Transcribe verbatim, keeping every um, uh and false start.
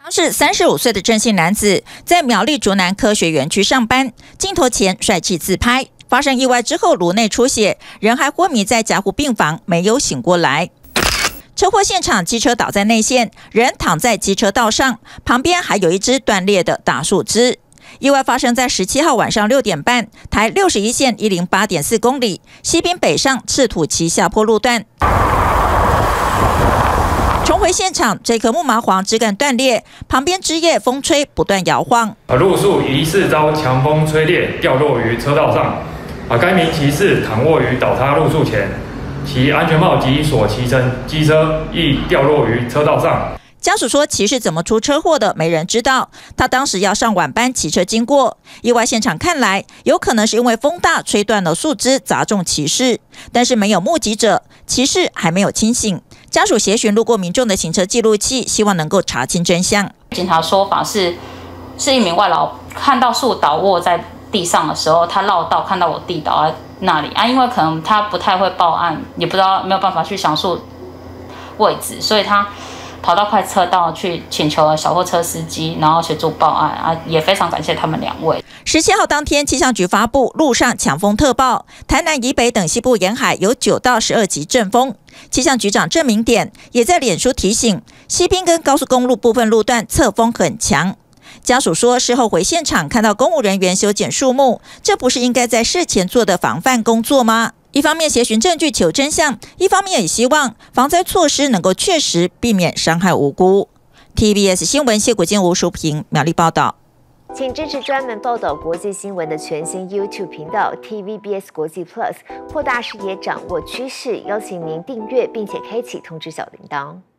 当是三十五岁的郑姓男子，在苗栗竹南科学园区上班，镜头前帅气自拍。发生意外之后，颅内出血，人还昏迷在加护病房，没有醒过来。车祸现场，机车倒在内线，人躺在机车道上，旁边还有一只断裂的大树枝。意外发生在十七号晚上六点半，台六十一线一零八点四公里西滨北上赤土崎下坡路段。重回现场，这棵木麻黄枝干断裂，旁边枝叶风吹不断摇晃。 路树疑似遭强风吹裂，掉落于车道上。啊，该名骑士躺卧于倒塌路树前，其安全帽及所骑乘机车亦掉落于车道上。 家属说，骑士怎么出车祸的，没人知道。他当时要上晚班，骑车经过，意外现场看来，有可能是因为风大吹断了树枝，砸中骑士，但是没有目击者，骑士还没有清醒。家属协寻路过民众的行车记录器，希望能够查清真相。 警察说法是，是一名外劳看到树倒卧在地上的时候，他绕道看到我弟倒在那里啊，因为可能他不太会报案，也不知道没有办法去详述位置，所以他跑到快车道去请求了小货车司机，然后协助报案啊，也非常感谢他们两位。 十七号当天，气象局发布陆上强风特报，台南以北等西部沿海有九到十二级阵风。气象局长郑明典也在脸书提醒，西滨跟高速公路部分路段侧风很强。家属说，事后回现场看到公务人员修剪树木，这不是应该在事前做的防范工作吗？一方面协寻证据求真相，一方面也希望防灾措施能够确实避免伤害无辜。T V B S 新闻谢国坚、吴淑平苗栗报道。 请支持专门报道国际新闻的全新 YouTube 频道 T V B S 国际 Plus， 扩大视野，掌握趋势。邀请您订阅并且开启通知小铃铛。